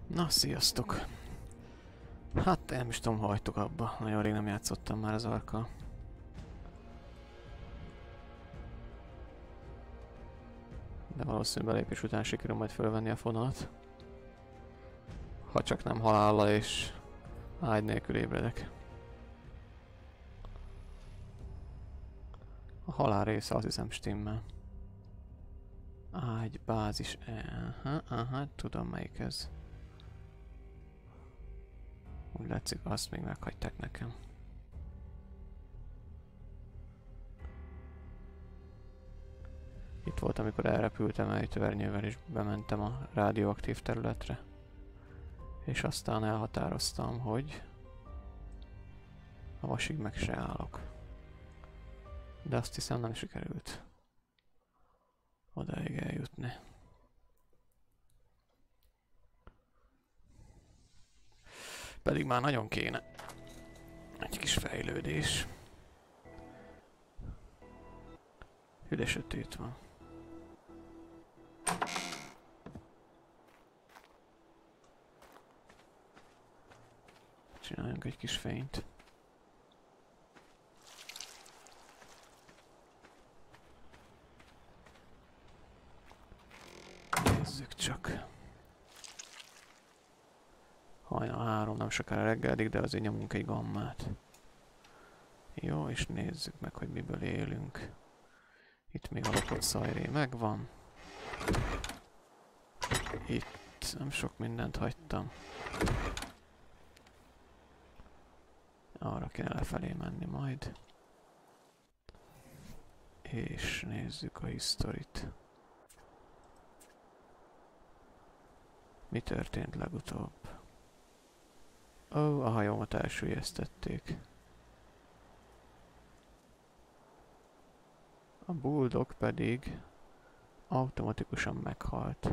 Na, sziasztok! Hát nem is tudom, hagytok abba. Nagyon rég nem játszottam már az arkkal. De valószínűleg belépés után sikerül majd fölvenni a fonalat. Ha csak nem halállal és ágy nélkül ébredek. A halál része azt hiszem stimmel. Ágy, bázis, aha, tudom melyik ez. Úgy látszik, azt még meghagyták nekem. Itt volt, amikor elrepültem ejtőernyővel és bementem a rádióaktív területre. És aztán elhatároztam, hogy a vasig meg se állok. De azt hiszem nem sikerült odáig eljutni. Pedig már nagyon kéne egy kis fejlődés. Hüde sötét van. Csináljunk egy kis fényt. Nézzük csak. Hajnal 3, nem sokára reggelig, de azért nyomunk egy gammát. Jó, és nézzük meg, hogy miből élünk. Itt még a lopott szajré megvan. Itt nem sok mindent hagytam. Arra kéne lefelé menni majd. És nézzük a historit. Mi történt legutóbb? Ó, a hajómat elsüllyesztették. A Bulldog pedig automatikusan meghalt.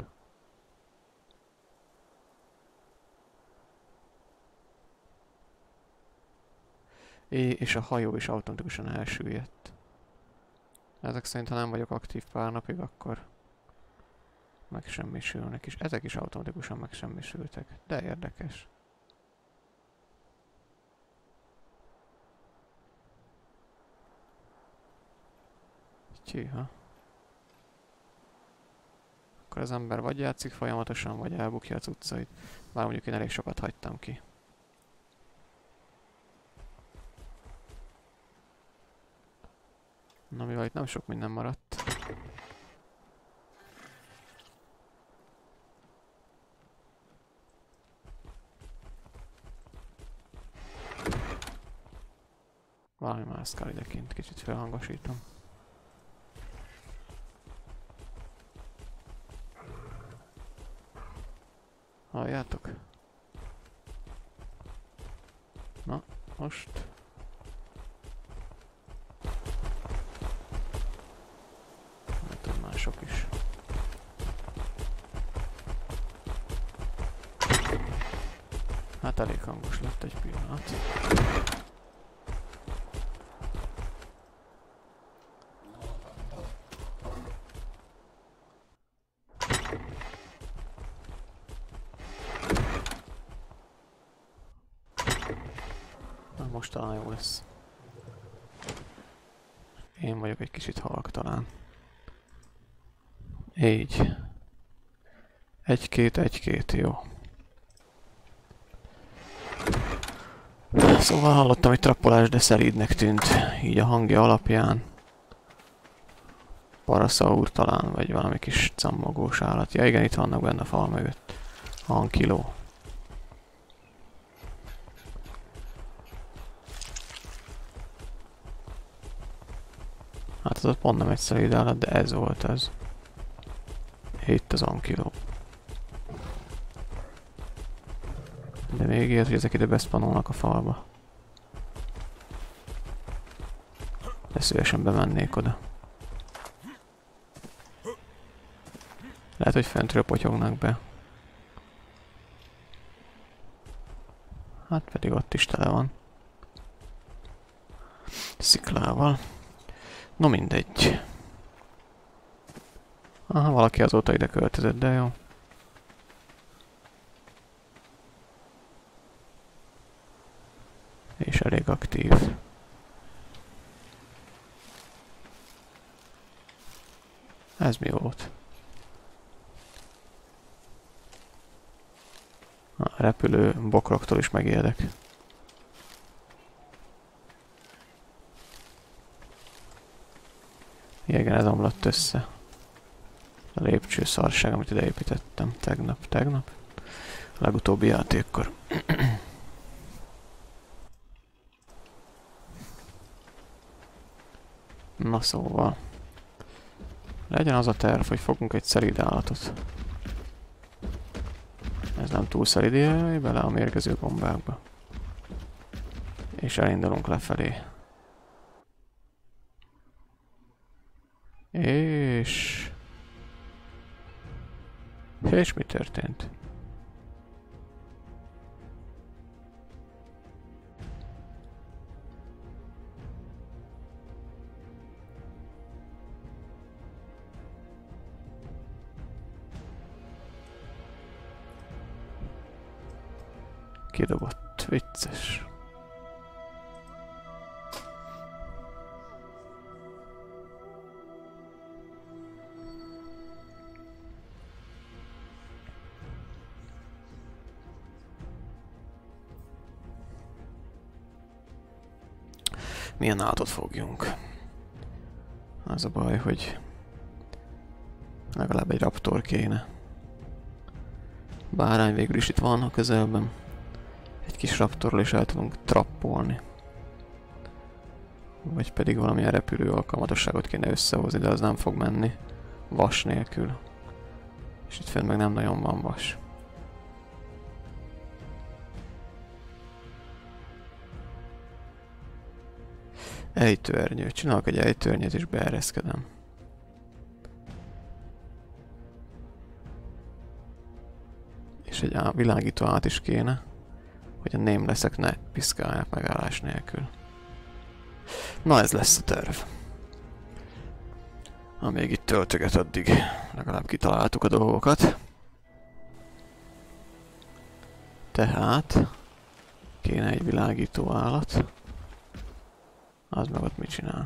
És a hajó is automatikusan elsüllyedt. Ezek szerint, ha nem vagyok aktív pár napig, akkor megsemmisülnek is. Ezek is automatikusan megsemmisültek. De érdekes. Tyűha. Akkor az ember vagy játszik folyamatosan, vagy elbukja a cuccait. Bár mondjuk én elég sokat hagytam ki. Na, mivel itt nem sok minden maradt. Valami mászkál idekint, kicsit felhangosítom. Halljátok? Na, most. Hát mások is. Hát elég hangos lett egy pillanat. Most talán jó lesz. Én vagyok egy kicsit halk talán. Így. Egy-két, jó. Szóval hallottam egy trappolás, de szelídnek tűnt. Így a hangja alapján. Paraszaur talán, vagy valami kis cammogós állat. Ja igen, itt vannak benne a fal mögött. Hangkiló. Hát az ott pont nem egy szelíd állat, de ez volt ez. Itt az ankiló. De még ilyet, hogy ezek ide beszpanolnak a falba. De szívesen bemennék oda. Lehet, hogy fentről potyognak be. Hát pedig ott is tele van. Sziklával. No mindegy. Aha, valaki azóta ide költözött, de jó. És elég aktív. Ez mi volt? A repülő bokroktól is megijedek. Igen, ez omlott össze. A lépcső szarság, amit ide építettem tegnap. A legutóbbi játékkor. Na szóval. Legyen az a terv, hogy fogunk egy szelíd állatot. Ez nem túl szelíd, bele a mérgező bombákba. És elindulunk lefelé. És mi történt? Kidobott, vicces. Milyen állatot fogjunk? Az a baj, hogy legalább egy raptor kéne. Bárány végül is itt van a közelben. Egy kis raptorral is el tudunk trappolni. Vagy pedig valamilyen repülő alkalmatosságot kéne összehozni, de az nem fog menni vas nélkül. És itt fenn meg nem nagyon van vas. Ejtőernyő. Csinálok egy ejtőernyőt és beereszkedem. És egy világító át is kéne, hogy a namelessek ne piszkálják megállás nélkül. Na ez lesz a terv. Amíg itt töltöget, addig legalább kitaláltuk a dolgokat. Tehát kéne egy világító állat. Az meg ott mit csinál?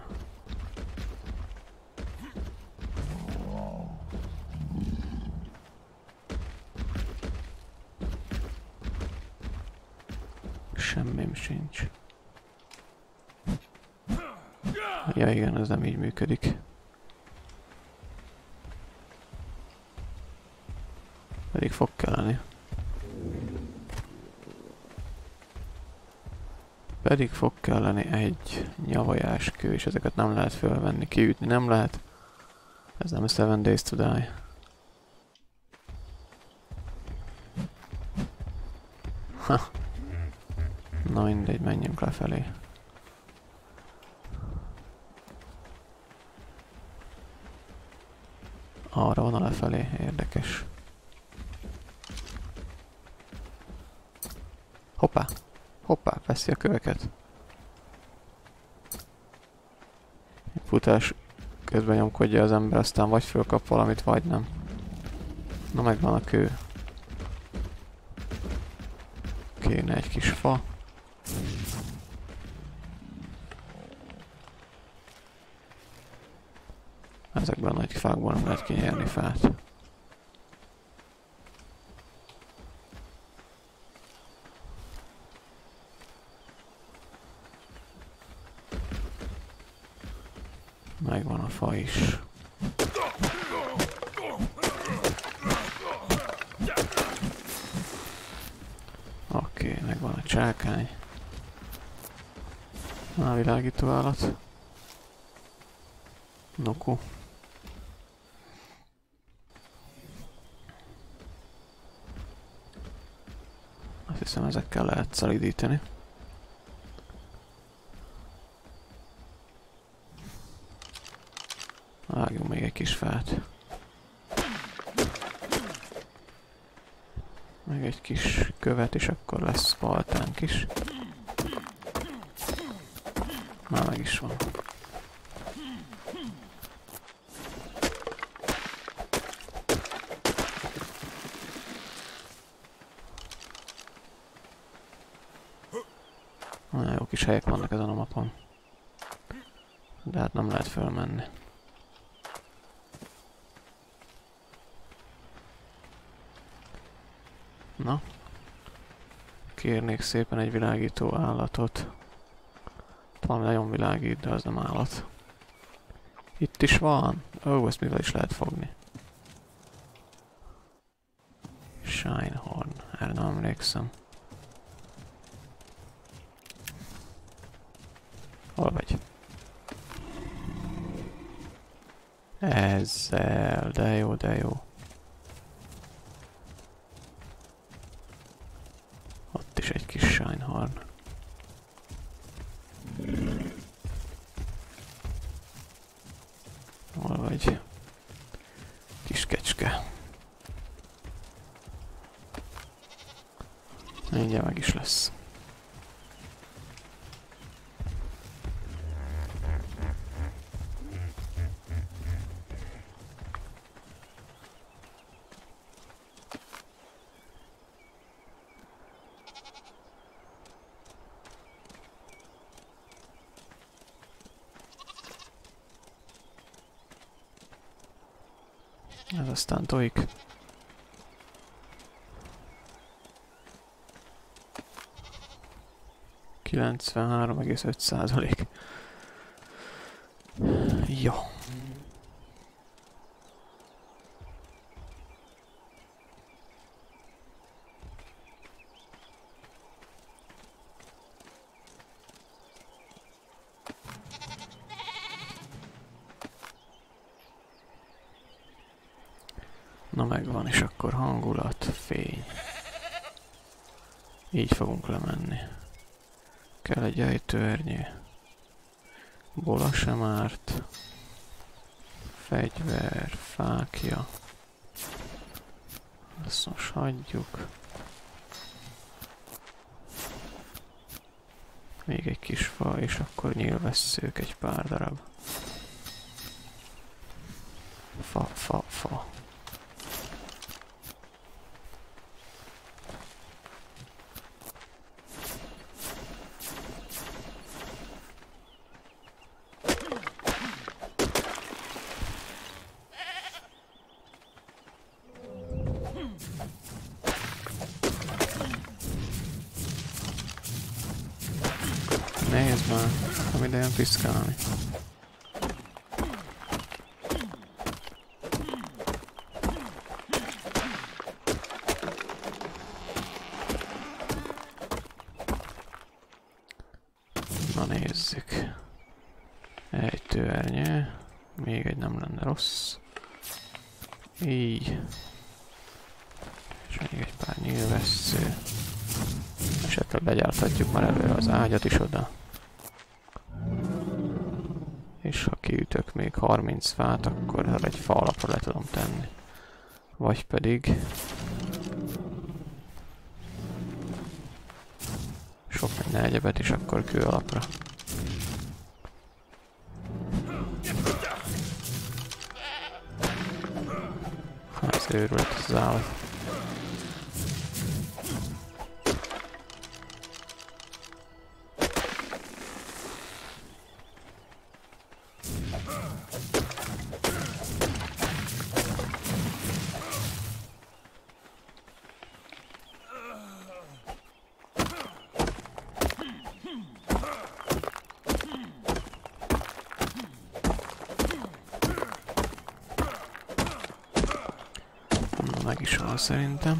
Semmim sincs. Ja igen, ez nem így működik. Pedig fog kelleni. Pedig fog kelleni egy nyavajás kő, és ezeket nem lehet fölvenni, kiütni nem lehet. Ez nem 7 days to die. Ha. Na mindegy, menjünk lefelé. Arra van a lefelé, érdekes. Hoppá! Hoppá, veszi a köveket. Futás közben nyomkodja az ember, aztán vagy fölkap valamit, vagy nem. Na megvan a kő. Kéne egy kis fa. Ezekben a nagy fákból nem lehet kinyerni fát. Megvan a fa is. Oké, megvan a csákány. A világító állat. Noku. Azt hiszem ezekkel lehet szelídíteni. Vágjunk még egy kis fát. Meg egy kis követ, és akkor lesz paltánk is. Már meg is van. Nagyon jó kis helyek vannak ezen a mapon. De hát nem lehet fölmenni. Na. Kérnék szépen egy világító állatot. Valami nagyon világít, de az nem állat. Itt is van. Ó, ezt mivel is lehet fogni. Shinehorn. Erre nem emlékszem. Hol vagy? Ezzel. De jó, de jó. Ott is egy kis Shinehorn. Hol vagy? Kis kecske. Mindjárt meg is lesz. Ez aztán tojik. ,93,5%. Jó. Na megvan, és akkor hangulat, fény. Így fogunk lemenni. Kell egy ejtőernyő. Bola sem árt. Fegyver, fákja. Ezt most hagyjuk. Még egy kis fa, és akkor nyílvesszők egy pár darab. Fa. Nézd már, nem idejen piszkálni. Na nézzük. Ejtőernyő. Még egy nem lenne rossz. Így. És még egy pár nyílvessző. Esetleg legyárthatjuk már előre az ágyat is oda. És ha kiütök még 30 fát, akkor egy fa alapra le tudom tenni. Vagy pedig... sok minden egyebet is akkor kő alapra. Ez őrület az állat. Meg is van szerintem.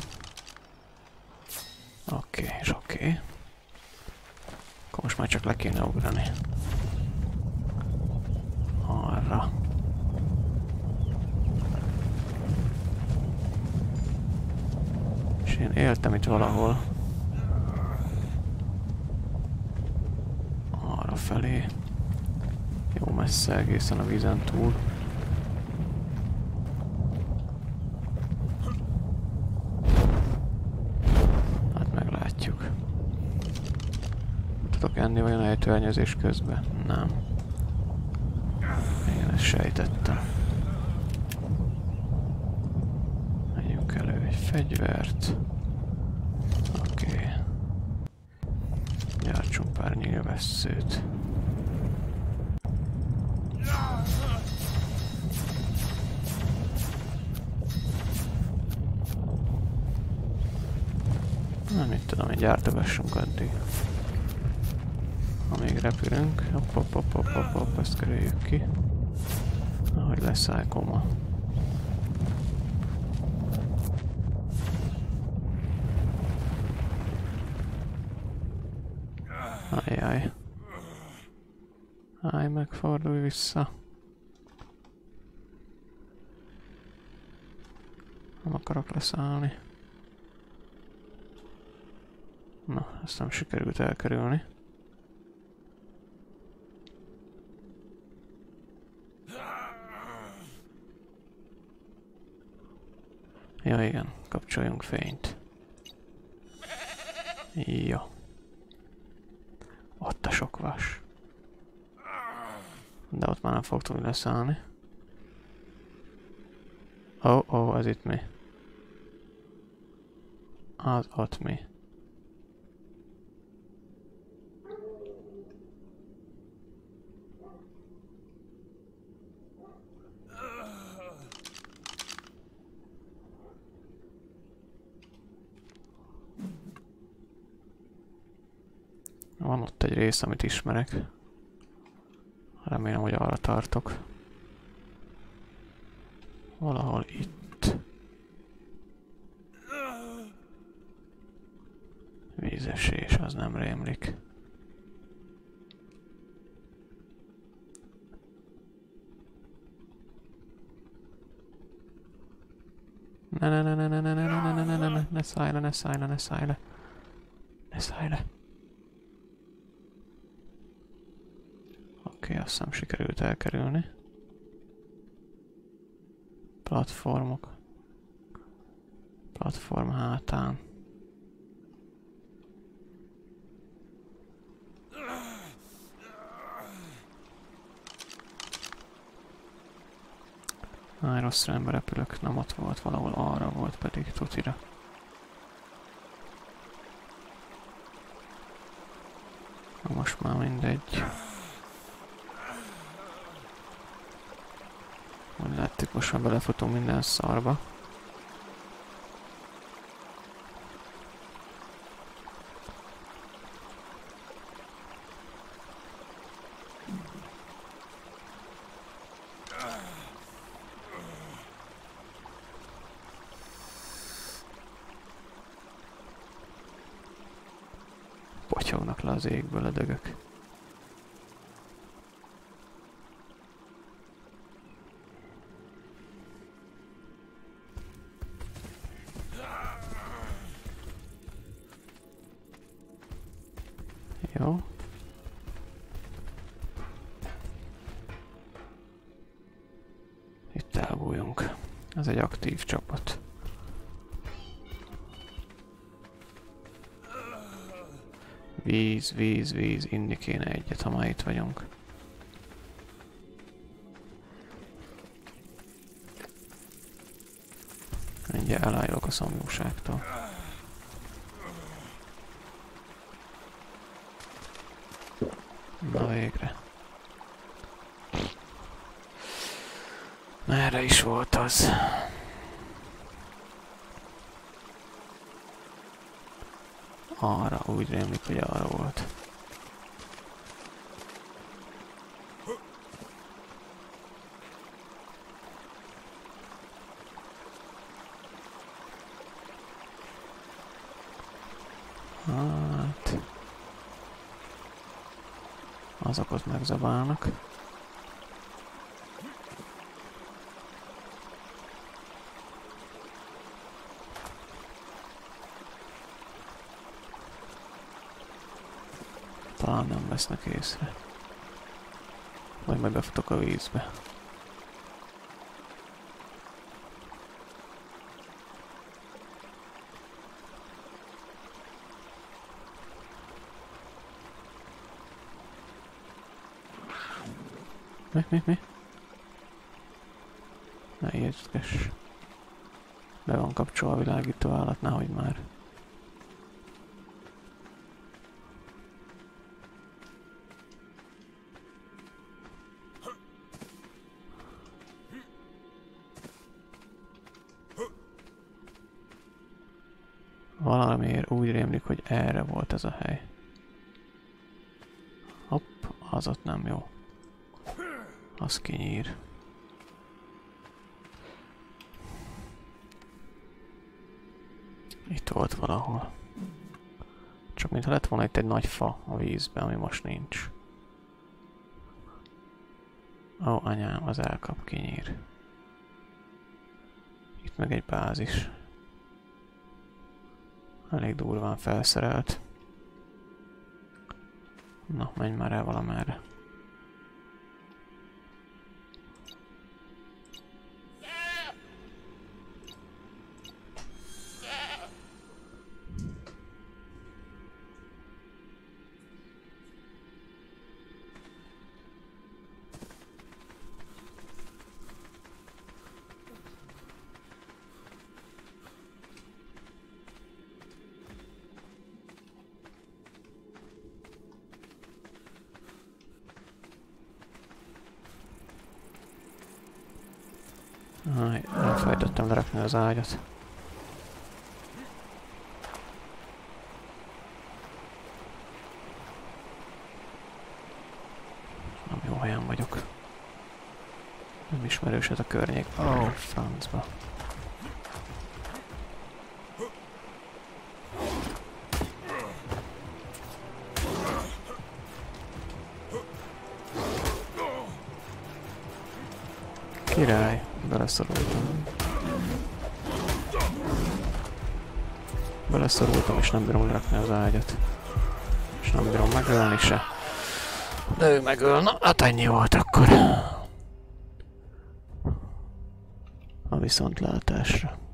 Oké. Akkor most már csak le kéne ugrani. Arra. És én éltem itt valahol. Arra felé. Jó messze egészen a vízen túl. Tudok enni vajon ejtőernyőzés közben? Nem. Én ezt sejtettem. Menjünk elő egy fegyvert. Oké. Gyártsunk Tartsunk pár nyilvesszőt. Nem mit tudom, hogy gyártogassunk addig. Amíg repülünk. Hopp, ezt kerüljük ki. Ahogy leszáll koma. Ajjaj. Állj, megfordulj vissza. Nem akarok leszállni. Na, ezt nem sikerült elkerülni. Ja igen, kapcsoljunk fényt. Jó. Ott a sok vas. De ott már nem fog tudni leszállni. Ó, ez itt mi? Az ott mi? Van ott egy rész, amit ismerek. Remélem, hogy arra tartok. Valahol itt. Vízesés, az nem rémlik. Ne szállj le, ne szállj le, ne szállj le. Ne szállj le. Oké, azt hiszem sikerült elkerülni. Platformok. Platform hátán. Rossz rendbe repülök, nem ott volt, valahol arra volt pedig tutira. Na most már mindegy. Úgy láttuk, most már belefutunk minden szarba. Potyognak le az égből a dögök. Jó. Itt elbújunk. Ez egy aktív csapat. Víz, víz, víz, inni kéne egyet, ha már itt vagyunk. Mindjárt elájulok a szomjúságtól. Na végre. Merre is volt az? Arra, úgy rémlik, hogy arra volt. Hát... azok ott megzabálnak. Talán nem vesznek észre. Vagy majd befutok a vízbe. Mi? Ne ijesztges. Be van kapcsolva a világító állat, nehogy már. Valamiért úgy rémlik, hogy erre volt ez a hely. Hopp, az ott nem jó. Az kinyír. Itt volt valahol. Csak mintha lett volna itt egy nagy fa a vízben, ami most nincs. Ó, anyám, az elkap, kinyír. Itt meg egy bázis. Elég durván felszerelt. Na, menj már el valamerre. Elfelejtettem lerakni az ágyat. Nem jó helyen vagyok. Nem ismerős ez a környék. Ó, francba. Király, beleszorultam. Beleszorultam és nem bírom lerakni az ágyat. És nem bírom megölni se. De ő megöl, na hát ennyi volt akkor. A viszontlátásra.